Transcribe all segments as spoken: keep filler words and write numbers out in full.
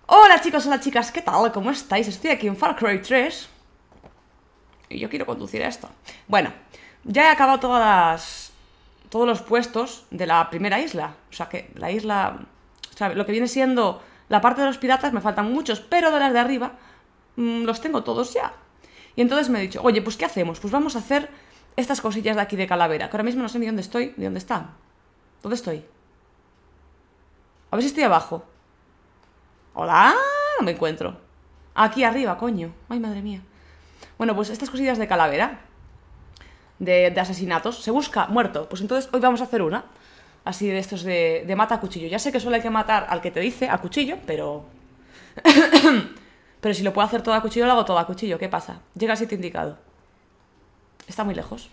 Hola chicos, hola chicas, ¿qué tal? ¿Cómo estáis? Estoy aquí en Far Cry tres y yo quiero conducir esto. Bueno, ya he acabado todas las, todos los puestos de la primera isla. O sea que la isla... O sea, lo que viene siendo la parte de los piratas me faltan muchos, pero de las de arriba mmm, los tengo todos ya. Y entonces me he dicho, oye, pues ¿qué hacemos? Pues vamos a hacer estas cosillas de aquí de Calavera, que ahora mismo no sé ni dónde estoy, ni dónde está. ¿Dónde estoy? A ver si estoy abajo. ¿Hola? No me encuentro. Aquí arriba, coño. Ay, madre mía. Bueno, pues estas cosillas de Calavera, de, de asesinatos. Se busca muerto. Pues entonces hoy vamos a hacer una. Así de estos de, de mata a cuchillo. Ya sé que solo hay que matar al que te dice a cuchillo, pero... pero si lo puedo hacer todo a cuchillo, lo hago todo a cuchillo. ¿Qué pasa? Llega al sitio indicado. Está muy lejos.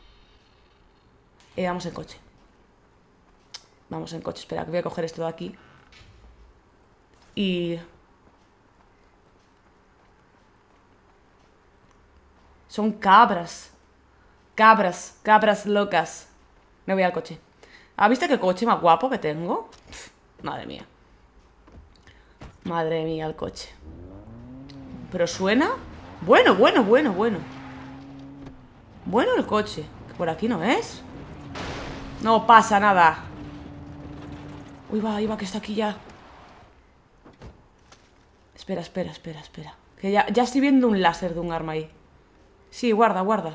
Eh, vamos en coche. Vamos en coche. Espera, que voy a coger esto de aquí. Y... son cabras. Cabras, cabras locas. Me voy al coche. ¿Has visto qué coche más guapo que tengo? Pff, madre mía. Madre mía, el coche. ¿Pero suena? Bueno, bueno, bueno, bueno. Bueno el coche. Que por aquí no es. No pasa nada. Uy, va, ahí va, que está aquí ya. Espera, espera, espera, espera. Que ya, ya estoy viendo un láser de un arma ahí. Sí, guarda, guarda.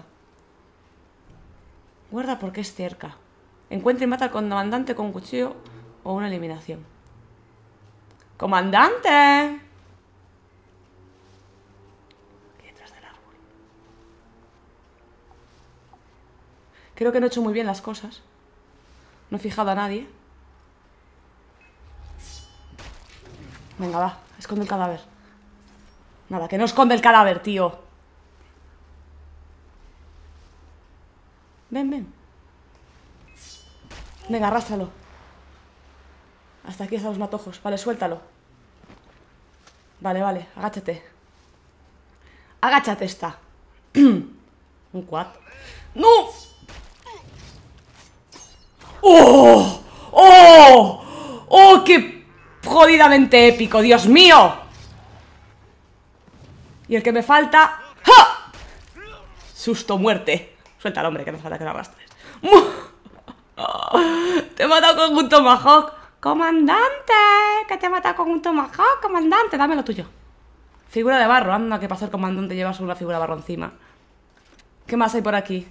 Guarda porque es cerca. Encuentra y mata al comandante con un cuchillo o una eliminación. ¡Comandante! Aquí detrás del árbol. Creo que no he hecho muy bien las cosas. No he fijado a nadie. Venga, va. Esconde el cadáver. Nada, que no esconde el cadáver, tío. Ven, ven. Venga, arrástralo. Hasta aquí están los matojos. Vale, suéltalo. Vale, vale, agáchate. Agáchate esta. Un quad. ¡No! ¡Oh! ¡Oh! ¡Oh, qué jodidamente épico! ¡Dios mío! Y el que me falta... ¡Ja! Susto, muerte. Suelta al hombre, que me falta que lo arrastres. Te he matado con un tomahawk. Comandante, que te he matado con un tomahawk, comandante. Dame lo tuyo. Figura de barro, anda, que pasa el comandante lleva solo una figura de barro encima. ¿Qué más hay por aquí?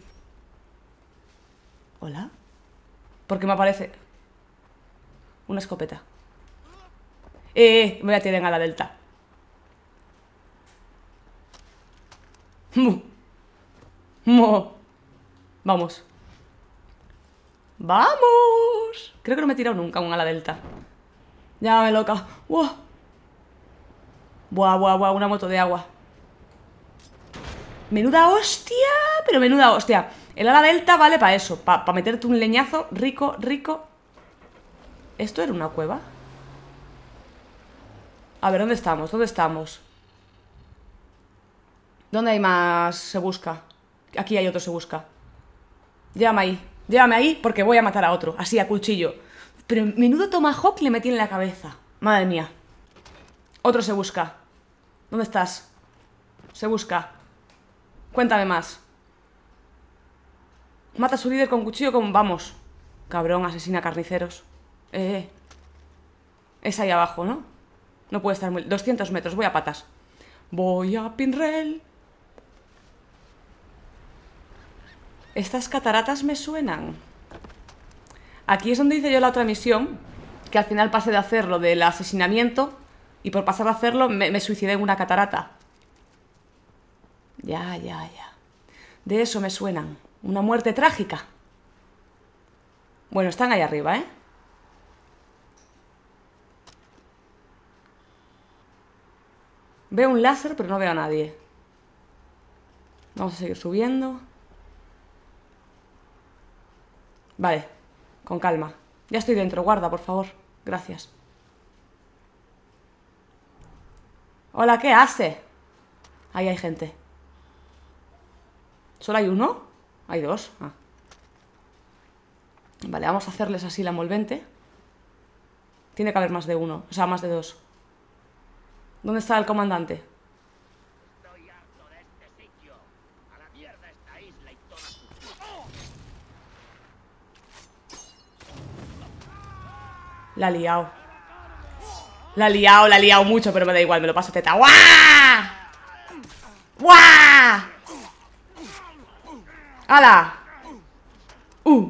¿Hola? ¿Por qué me aparece? Una escopeta. Eh, me voy a tirar a la delta. Mu. Mu. Vamos. ¡Vamos! Creo que no me he tirado nunca un ala delta. Llámame loca. ¡Wow! Buah, buah, buah, una moto de agua. Menuda hostia, pero menuda hostia. El ala delta vale para eso, para pa meterte un leñazo rico, rico. ¿Esto era una cueva? A ver, ¿dónde estamos? ¿Dónde estamos? ¿Dónde hay más se busca? Aquí hay otro se busca. Llévame ahí. Llévame ahí porque voy a matar a otro. Así, a cuchillo. Pero menudo tomahawk le metí en la cabeza. Madre mía. Otro se busca. ¿Dónde estás? Se busca. Cuéntame más. Mata a su líder con cuchillo con... Vamos. Cabrón, asesina carniceros. Eh. Es ahí abajo, ¿no? No puede estar muy... doscientos metros, voy a patas. Voy a Pinrel. Estas cataratas me suenan. Aquí es donde hice yo la otra misión, que al final pasé de hacerlo del asesinamiento y por pasar de hacerlo me, me suicidé en una catarata. Ya, ya, ya. De eso me suenan. Una muerte trágica. Bueno, están ahí arriba, ¿eh? Veo un láser, pero no veo a nadie. Vamos a seguir subiendo. Vale, con calma. Ya estoy dentro, guarda, por favor. Gracias. Hola, ¿qué hace? Ahí hay gente. ¿Solo hay uno? Hay dos. Ah. Vale, vamos a hacerles así la envolvente. Tiene que haber más de uno, o sea, más de dos. ¿Dónde está el comandante? Estoy harto de este sitio. A la mierda esta isla y toda su... La ha liado. La ha liado, la ha liado mucho, pero me da igual, me lo paso teta. ¡Guau! ¡Guau! ¡Hala! ¡Uh!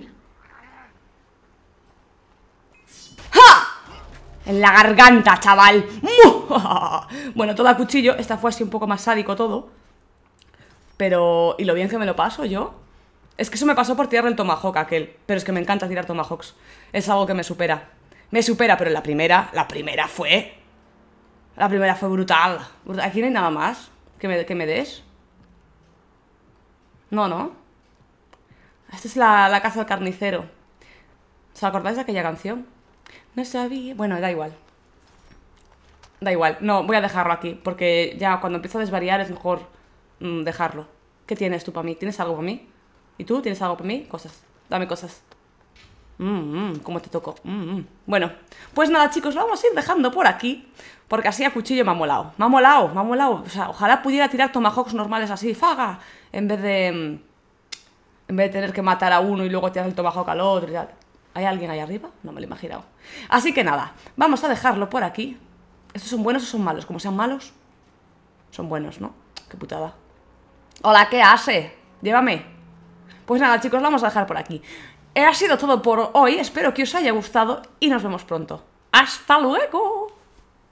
¡Ja! En la garganta, chaval. Bueno, todo a cuchillo. Esta fue así un poco más sádico todo. Pero... ¿y lo bien que me lo paso yo? Es que eso me pasó por tirar el tomahawk aquel. Pero es que me encanta tirar tomahawks. Es algo que me supera. Me supera, pero la primera... La primera fue... La primera fue brutal. Aquí no hay nada más que me, que me des. No, no. Esta es la, la caza del carnicero. ¿Os acordáis de aquella canción? No sabía... Bueno, da igual. Da igual. No, voy a dejarlo aquí. Porque ya cuando empiezo a desvariar es mejor mmm, dejarlo. ¿Qué tienes tú para mí? ¿Tienes algo para mí? ¿Y tú? ¿Tienes algo para mí? Cosas. Dame cosas. Mmm, mmm, ¿cómo te toco? Mmm, mmm. Bueno, pues nada, chicos, lo vamos a ir dejando por aquí. Porque así a cuchillo me ha molado. Me ha molado, me ha molado. O sea, ojalá pudiera tirar tomahawks normales así, faga. En vez de... En vez de tener que matar a uno y luego tirar el tomahawk al otro y tal. ¿Hay alguien ahí arriba? No me lo he imaginado. Así que nada, vamos a dejarlo por aquí. ¿Estos son buenos o son malos? Como sean malos, son buenos, ¿no? Qué putada. Hola, ¿qué hace? Llévame. Pues nada, chicos, lo vamos a dejar por aquí. Ha sido todo por hoy. Espero que os haya gustado y nos vemos pronto. ¡Hasta luego!